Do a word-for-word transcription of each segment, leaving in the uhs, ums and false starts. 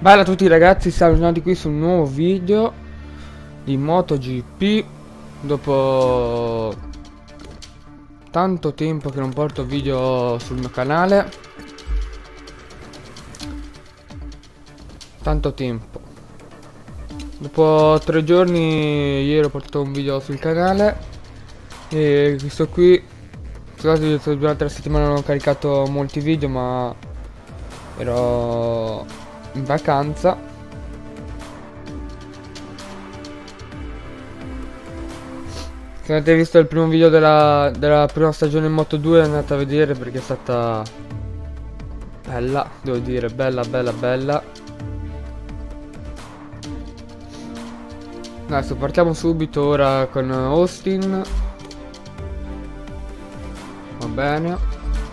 Bella a tutti ragazzi, siamo tornati qui su un nuovo video di MotoGP. Dopo tanto tempo che non porto video sul mio canale. Tanto tempo. Dopo tre giorni ieri ho portato un video sul canale. E questo qui, scusate, durante la settimana non ho caricato molti video, ma ero in vacanza. Se avete visto il primo video della, della prima stagione in Moto due, andate a vedere perché è stata bella, devo dire, bella bella bella. Adesso partiamo subito ora con Austin. Va bene.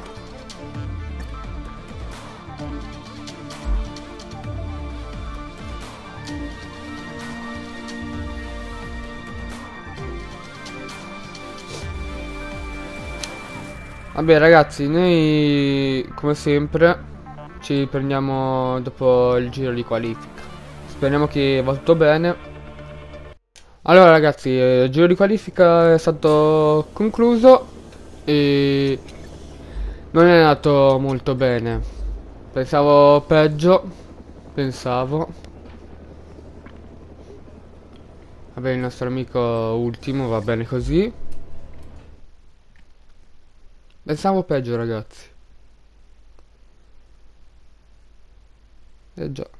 Vabbè ragazzi, noi come sempre ci prendiamo dopo il giro di qualifica. Speriamo che va tutto bene. Allora ragazzi, il giro di qualifica è stato concluso e non è andato molto bene. Pensavo peggio, pensavo. Vabbè, il nostro amico ultimo va bene così. Pensavo peggio ragazzi. Eh già.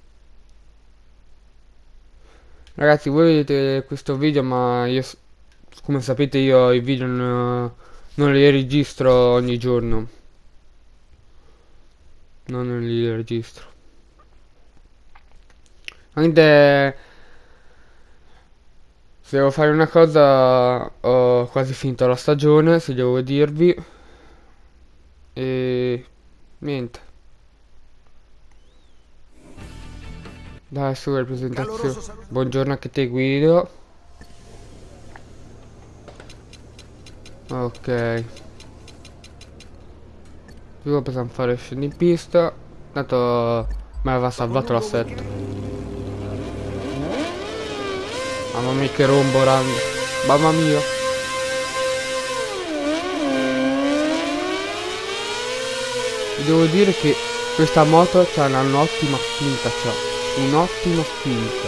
Ragazzi, voi vedete questo video, ma io, come sapete, io i video non, non li registro ogni giorno. Non li registro. Anche se devo fare una cosa, ho quasi finito la stagione, se devo dirvi. E niente. Dai, su la presentazione. Buongiorno anche te Guido. Ok. Qui possiamo fare scendi in pista. Tanto mi aveva salvato l'assetto. Mamma mia che rombo rando. Mamma mia. Devo dire che questa moto c'ha un'ottima spinta, c'ha un'ottima spinta.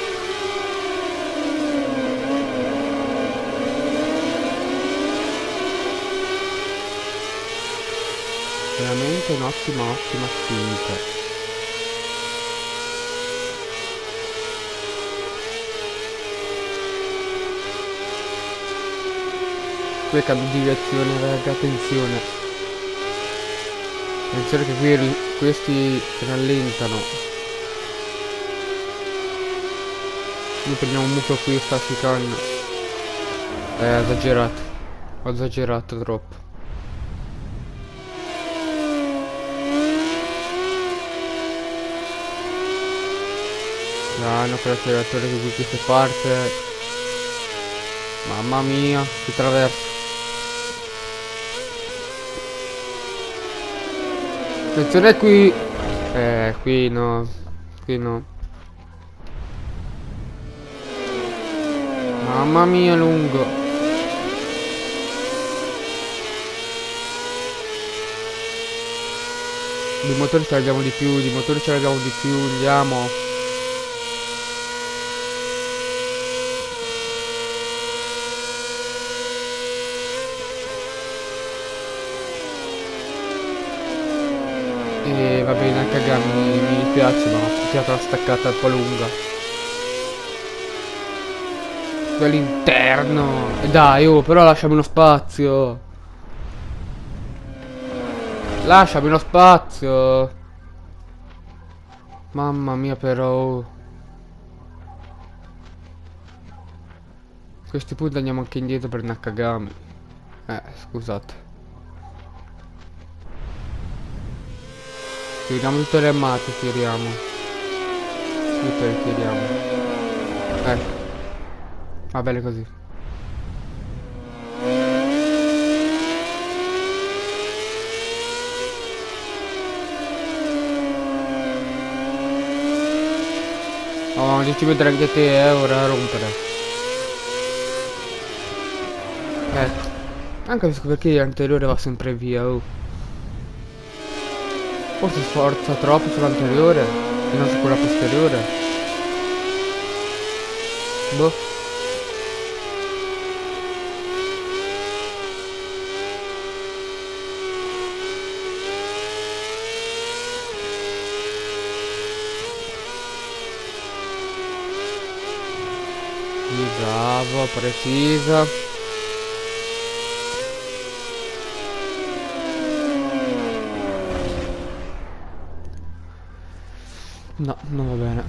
Veramente un'ottima, ottima spinta. Qui cambio di direzione, raga, attenzione. Attenzione che qui questi rallentano. Noi prendiamo un mucchio qui, sta chicane. Eh, esagerato. Ho esagerato troppo. Piano per l'acceleratore che qui si parte. Mamma mia, si traversa. Attenzione qui. Eh, qui no. Qui no. Mamma mia, lungo. Di motori ce l'abbiamo di più, di motori ce l'abbiamo di più, andiamo. E va bene, anche a Gami mi, mi piace, ma ho tirato la staccata un po' lunga. All'interno. Dai, oh, però lasciami uno spazio. Lasciami uno spazio. Mamma mia però. Oh. A questi punti andiamo anche indietro per Nakagami. Eh, scusate. Tiriamo tutte le armate, tiriamo. Tutte le tiriamo. Ecco. Va bene così. Oh, dici vedere anche te, eh, ora a rompere. Ecco. Anche perché l'anteriore va sempre via, oh. Forse sforza troppo sull'anteriore e non su quella posteriore. Boh. Sì, bravo, precisa. No, non va bene.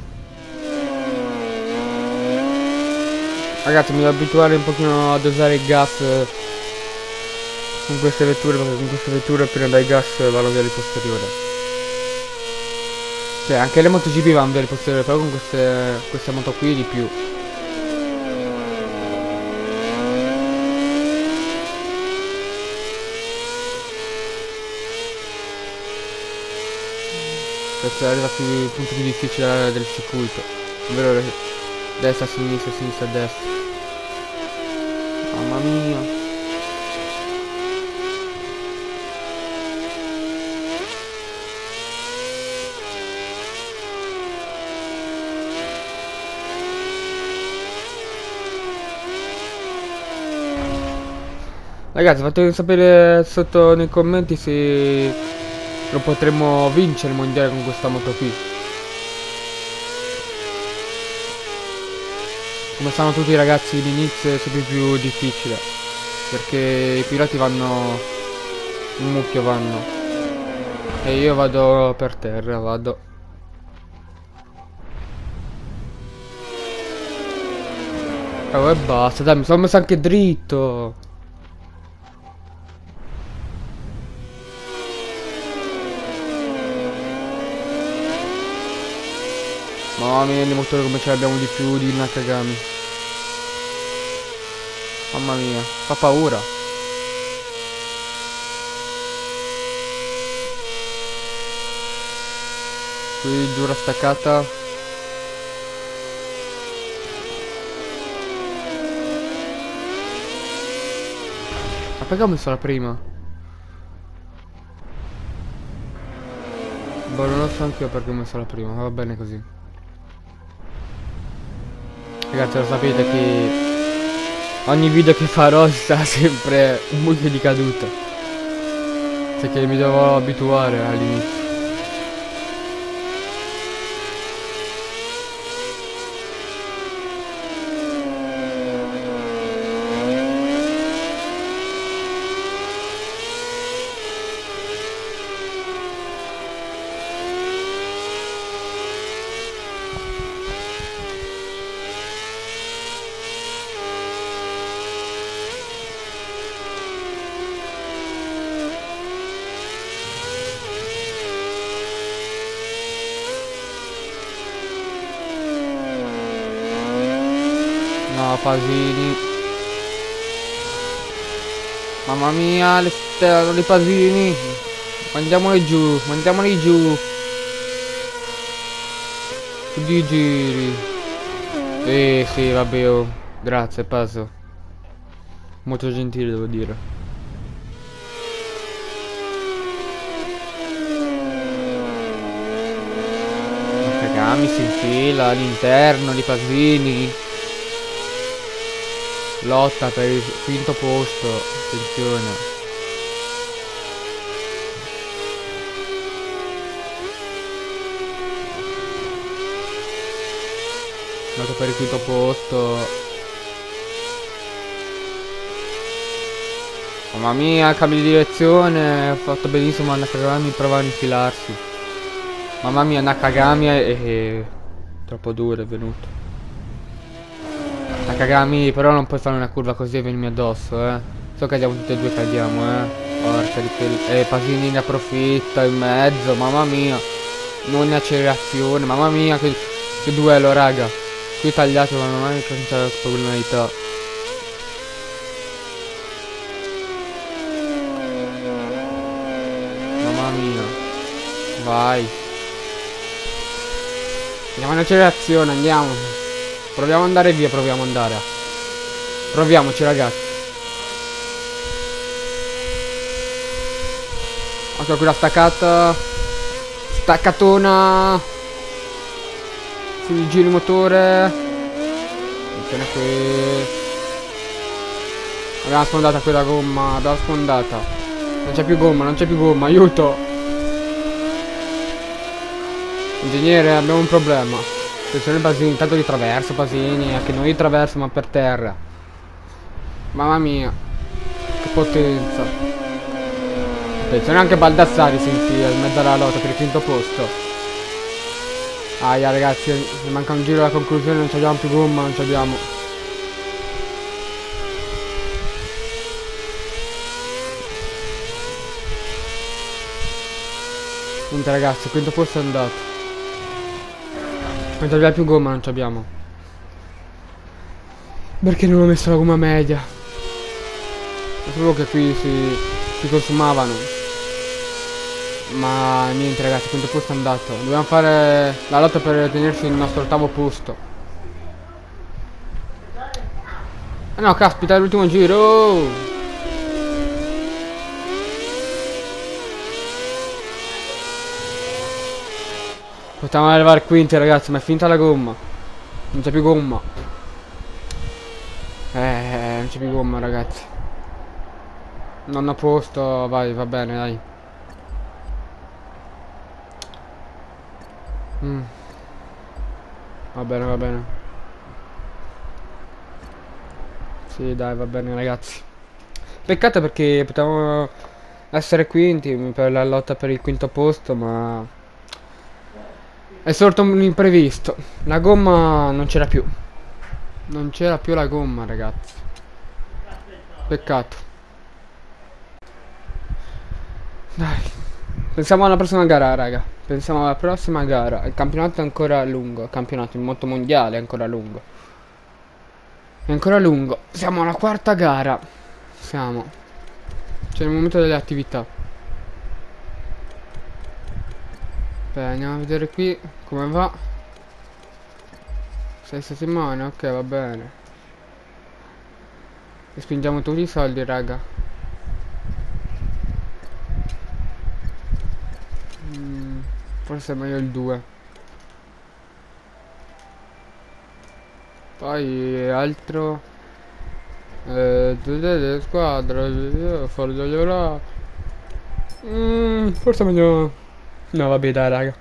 Ragazzi, mi devo abituare un pochino ad usare il gas eh, con queste vetture, perché con queste vetture appena dai gas vanno via il posteriore. Cioè, anche le MotoGP vanno via il posteriore, però con queste, queste moto qui di più. Questo arriva sul punto più difficile del circuito, ovvero destra, sinistra, sinistra, destra. Mamma mia. Ragazzi, fatemi sapere sotto nei commenti se lo potremmo vincere il mondiale con questa moto qui. Come sanno tutti i ragazzi, l'inizio è sempre più difficile, perché i piloti vanno un mucchio vanno e io vado per terra, vado. Oh, e basta, dai, mi sono messo anche dritto. Mamma mia, il motore come ce l'abbiamo di più di Nakagami. Mamma mia, fa paura. Qui dura staccata. Ma perché ho messo la prima? Boh, non lo so anch'io perché ho messo la prima, ma va bene così. Ragazzi, lo sapete che ogni video che farò sarà sempre un mucchio di caduta. Cioè che mi devo abituare all'inizio. No, Pasini. Mamma mia, le stelle, le Pasini. Mandiamoli giù, mandiamoli giù. Su di giri. Eh sì, vabbè, oh. Grazie, passo. Molto gentile, devo dire. Nakagami si infila all'interno di Pasini. Lotta per il quinto posto. Attenzione. Lotta per il quinto posto. Mamma mia, cambio di direzione. Ha fatto benissimo a Nakagami, prova a infilarsi. Mamma mia, Nakagami è, è troppo duro, è venuto. Nakagami, però non puoi fare una curva così e venirmi addosso, eh. So che andiamo tutti e due, cadiamo, eh. Porca di che... Eh, Pasini ne approfitta in mezzo, mamma mia. Non in accelerazione, mamma mia, che, che duello, raga. Qui tagliato, ma non è tanta problemarità. Mamma mia. Vai. Andiamo in accelerazione, andiamo. Proviamo ad andare via, proviamo ad andare. Proviamoci, ragazzi. Ecco qui la staccata. Staccatona. Sui giri motore. Attenzione qui. Abbiamo sfondata quella gomma. Abbiamo sfondata. Non c'è più gomma, non c'è più gomma. Aiuto. Ingegnere, abbiamo un problema. Attenzione Basini, intanto di traverso Basini, anche noi di traverso ma per terra. Mamma mia, che potenza. Attenzione anche Baldassari si infila in mezzo alla lotta per il quinto posto. Aia ragazzi, mi manca un giro alla conclusione, non abbiamo più gomma, non abbiamo. Niente ragazzi, il quinto posto è andato. Non abbiamo più gomma, non abbiamo. Perché non ho messo la gomma media? Sapevo che qui si, si consumavano. Ma niente ragazzi, il quinto posto è andato. Dobbiamo fare la lotta per tenersi il nostro ottavo posto. Ah no, caspita, è l'ultimo giro. Potevamo arrivare quinti ragazzi, ma è finita la gomma. Non c'è più gomma. Eh, non c'è più gomma ragazzi. Nono posto, vai, va bene, dai. Mm. Va bene, va bene. Sì, dai, va bene ragazzi. Peccato perché potevamo essere quinti per la lotta per il quinto posto, ma è sorto un imprevisto. La gomma non c'era più. Non c'era più la gomma ragazzi. Peccato. Dai. Pensiamo alla prossima gara raga. Pensiamo alla prossima gara. Il campionato è ancora lungo. Il campionato, il moto mondiale è ancora lungo. È ancora lungo. Siamo alla quarta gara. Siamo. C'è il momento delle attività. Beh, andiamo a vedere qui come va. Sei settimane, ok, va bene. E spingiamo tutti i soldi, raga. Mm, forse è meglio il due. Poi altro. Eh, tutte le squadre. Farlo là. Mm, forse è meglio. No, vabbè, dai, raga.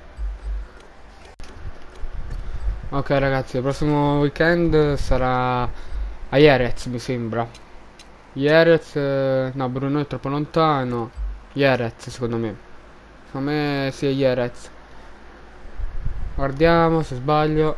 Ok, ragazzi, il prossimo weekend sarà a Jerez, mi sembra. Jerez, eh, no, Brno è troppo lontano. Jerez, secondo me. Secondo me sì, è Jerez. Guardiamo se sbaglio.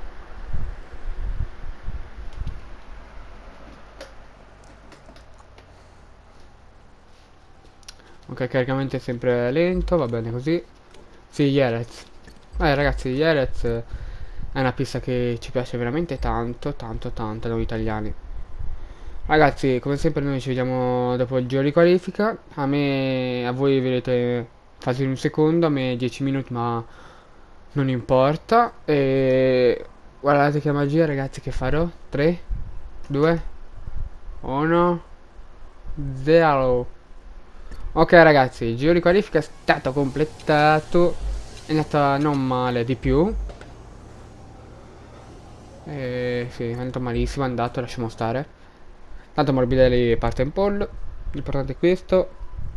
Ok, il caricamento è sempre lento, va bene così. Sì, Jerez. Eh, ragazzi, Jerez è una pista che ci piace veramente tanto, tanto, tanto a noi italiani. Ragazzi, come sempre noi ci vediamo dopo il giro di qualifica. A me, a voi vedete fasi in un secondo, a me dieci minuti, ma non importa. E guardate che magia ragazzi che farò. tre, due, uno, zero. Ok ragazzi, il giro di qualifica è stato completato. È andata non male di più. E sì, è andato malissimo, è andato, lasciamo stare. Tanto Morbidelli parte in pole. L'importante è questo.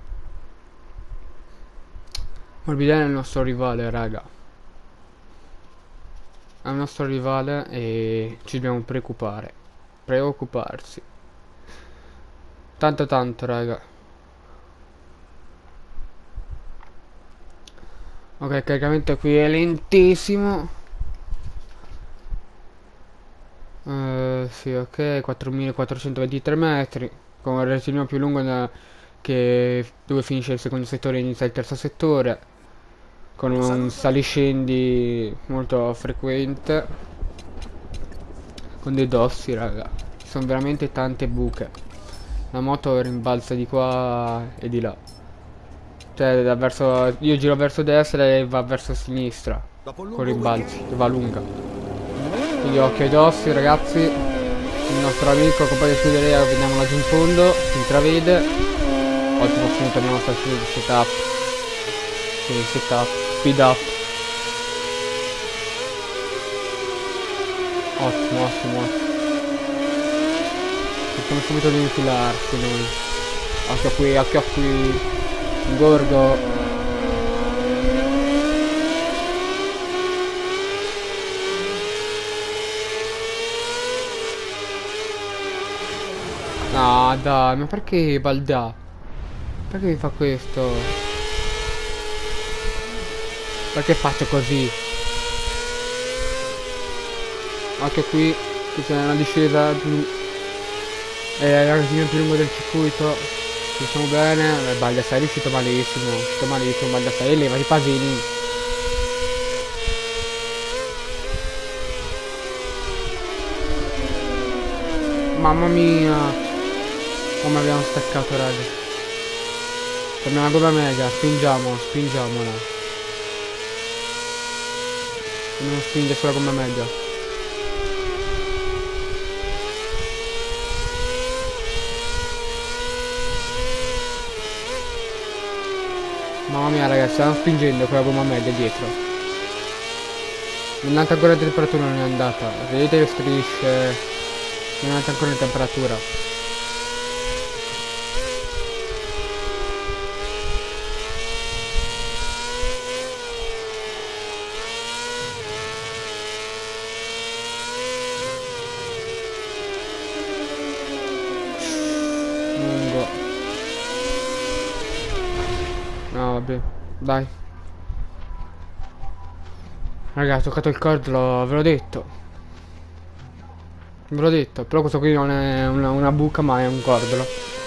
Morbidelli è il nostro rivale, raga. È il nostro rivale e ci dobbiamo preoccupare. Preoccuparsi. Tanto tanto, raga. Ok, il caricamento qui è lentissimo. Uh, sì, ok, quattromilaquattrocentoventitré metri. Con il rettilineo più lungo da, che dove finisce il secondo settore e inizia il terzo settore. Con un saliscendi molto frequente. Con dei dossi, raga. Ci sono veramente tante buche. La moto rimbalza di qua e di là. Cioè, da verso, io giro verso destra e va verso sinistra. con rimbalzi, che va lunga. Quindi occhio ai dossi, ragazzi. Il nostro amico compagno di scuderia, vediamo laggiù in fondo, si intravede. Ottimo punto nella nostra setup. Quindi setup, speed up. Ottimo, ottimo, ottimo. Cerchiamo subito di infilarsi noi. Occhio qui, occhio qui. Gorgo. No, dai, ma perché Baldà? Perché mi fa questo? Perché faccio così? Occhio qui, qui c'è una discesa più... È la casina più lunga del circuito. Ci siamo bene. Beh, Balda sei riuscito malissimo. È riuscito malissimo, Balda sei, leva i pasini. Mamma mia. Come abbiamo staccato, raga. Torniamo a gomma mega, spingiamo, spingiamola. Non spinge sulla gomma mega. Mamma mia, ragazzi, stiamo spingendo con la gomma media dietro. Non è andata ancora la temperatura, non è andata. Vedete le strisce. Non è andata ancora la temperatura. Lungo. No, vabbè, dai. Ragazzi, ho toccato il cordolo, ve l'ho detto. Ve l'ho detto, però questo qui non è una, una buca, ma è un cordolo.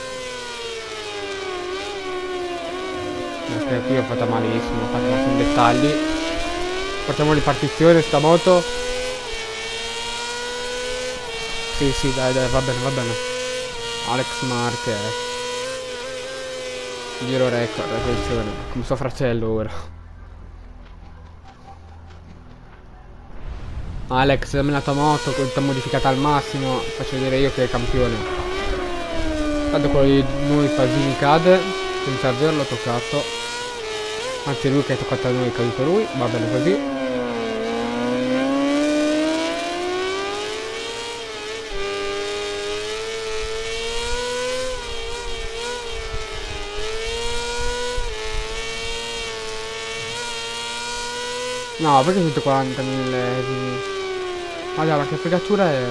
Perché qui ho fatto malissimo, ho fatto, ma sono dettagli. Facciamo ripartizione sta moto. Sì, sì, dai, dai, va bene, va bene. Alex Marquez. Giro record, attenzione, come suo fratello ora. Alex, dammi la tua moto, questa modificata al massimo, faccio vedere io che è campione. Tanto quello di noi Pasini cade, senza averlo toccato. Anzi lui che ha toccato a noi è caduto lui, va bene così. No, perché centoquaranta millesimi? Allora, ma che fregatura è?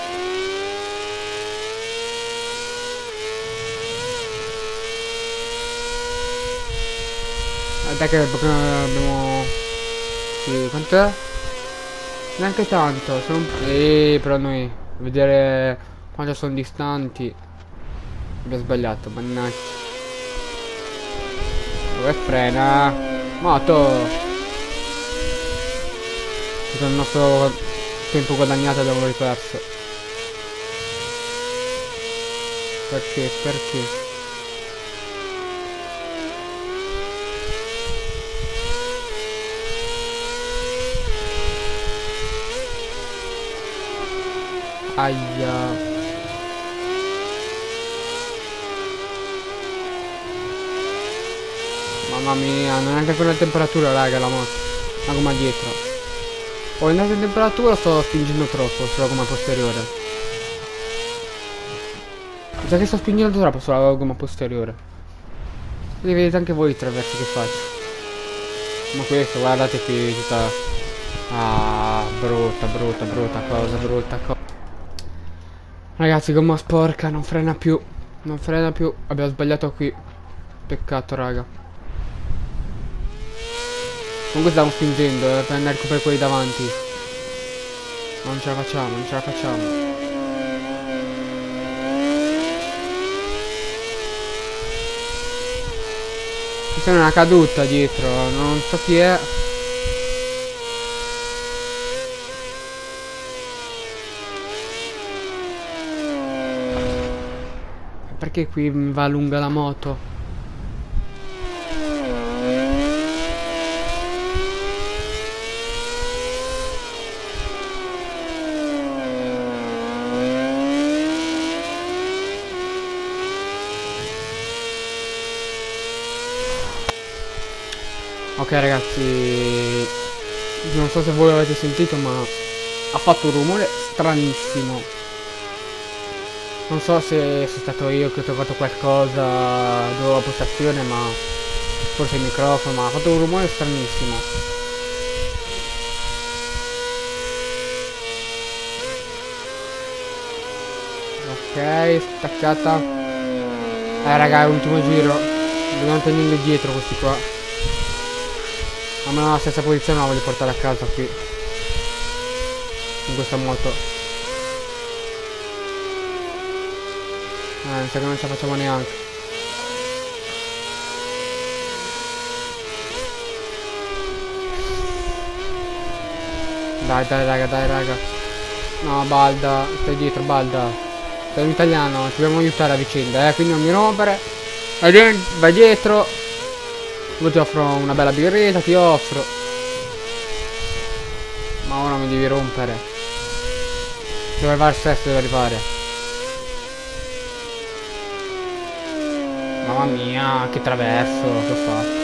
Dai che abbiamo... Sì, quant'è? Neanche tanto, sono un... Eeeh, però noi... Vedere quanto sono distanti. Abbiamo sbagliato, mannaggia. Dove frena? Moto! Tutto il nostro tempo guadagnato abbiamo riperso. Perché? Perché? Aia. Mamma mia, non è neanche con la temperatura, raga, la moto. La gomma dietro. Ho andato in temperatura, sto spingendo troppo sulla gomma posteriore. Mi sa che sto spingendo troppo sulla gomma posteriore. Quindi vedete anche voi i traversi che faccio. Ma questo, guardate qui tutta... Ah, brutta, brutta, brutta cosa, brutta cosa. Ragazzi, gomma sporca, non frena più. Non frena più. Abbiamo sbagliato qui. Peccato, raga. Comunque stiamo spingendo eh, per andare a recuperare quelli davanti. Ma non ce la facciamo, non ce la facciamo. Ci sono una caduta dietro, non so chi è. Perché qui mi va lunga la moto? Ok ragazzi, non so se voi l'avete sentito, ma ha fatto un rumore stranissimo. Non so se sono stato io che ho trovato qualcosa dopo la postazione, ma forse il microfono, ma ha fatto un rumore stranissimo. Ok, staccata. Eh raga, ultimo giro. Dobbiamo tenerli dietro questi qua. Almeno la stessa posizione la voglio portare a casa qui. In questa moto. Eh, mi sa che non ce la facciamo neanche. Dai, dai, raga, dai, raga. No, Balda, stai dietro, Balda. Sei un italiano, ci dobbiamo aiutare a vicenda, eh, quindi non mi rompere. Vai, vai dietro. Io ti offro una bella birretta, ti offro. Ma ora mi devi rompere. Dove arrivare il sesto, deve arrivare. Mamma mia, che traverso che ho fatto.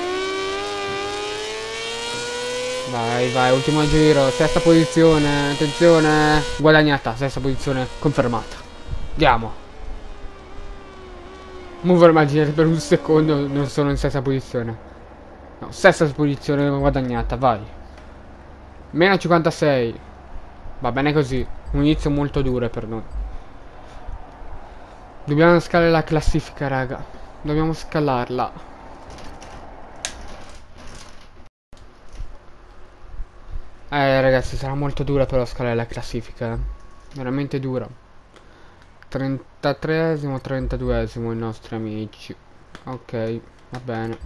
Vai, vai, ultimo giro, sesta posizione, attenzione, guadagnata, sesta posizione confermata. Andiamo. Mover immaginate per un secondo non sono in sesta posizione. No, sesta posizione guadagnata, vai. Meno cinquantasei. Va bene così, un inizio molto duro per noi. Dobbiamo scalare la classifica, raga. Dobbiamo scalarla. Eh ragazzi, sarà molto dura però scalare la classifica, eh. Veramente dura. trentatreesimo, trentaduesimo i nostri amici. Ok, va bene.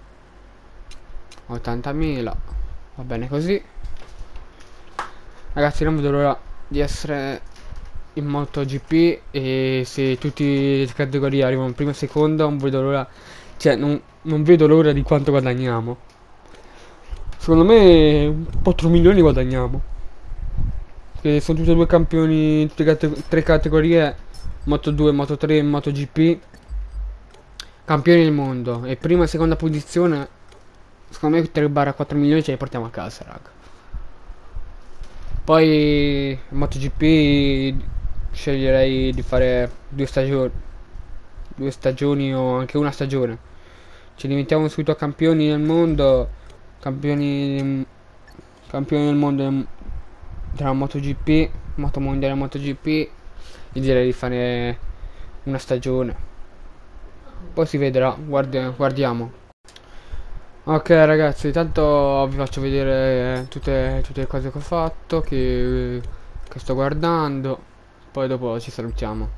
ottantamila. Va bene così. Ragazzi, non vedo l'ora di essere in MotoGP. E se tutti le categorie arrivano prima e seconda, non vedo l'ora. Cioè, non, non vedo l'ora di quanto guadagniamo. Secondo me quattro milioni guadagniamo. Che sono tutti e due campioni, tutte cate tre categorie, Moto due, Moto tre e MotoGP. Campioni del mondo. E prima e seconda posizione, secondo me tre quattro milioni ce li portiamo a casa, raga. Poi MotoGP sceglierei di fare due stagioni. Due stagioni o anche una stagione. Ci diventiamo subito campioni del mondo. Campioni Campioni del mondo della MotoGP, Moto mondiale MotoGP. E direi di fare una stagione. Poi si vedrà, guardi guardiamo. Ok ragazzi, tanto vi faccio vedere tutte, tutte le cose che ho fatto, che, che sto guardando. Poi dopo ci salutiamo.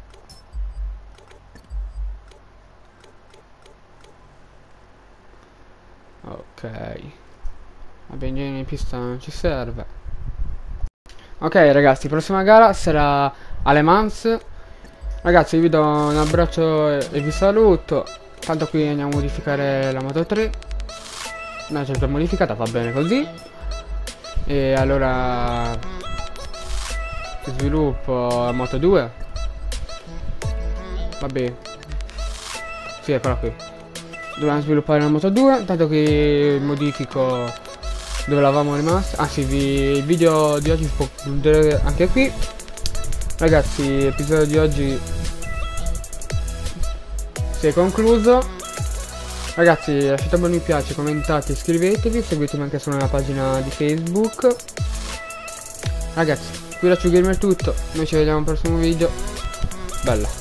Ok, la benzina in pista non ci serve. Ok ragazzi, prossima gara sarà alle Mans. Ragazzi, vi do un abbraccio e, e vi saluto. Tanto qui andiamo a modificare la Moto tre. No, c'è già modificata, va bene così. E allora sviluppo la Moto due. Vabbè. Sì, eccola qui. Dobbiamo sviluppare la Moto due, tanto che modifico dove eravamo rimasti. Anzi, vi, il video di oggi si può concludere anche qui. Ragazzi, l'episodio di oggi si è concluso. Ragazzi, lasciate un bel mi piace, commentate, iscrivetevi, seguitemi anche sulla pagina di Facebook. Ragazzi, qui da Ciugamer è tutto. Noi ci vediamo al prossimo video. Bella.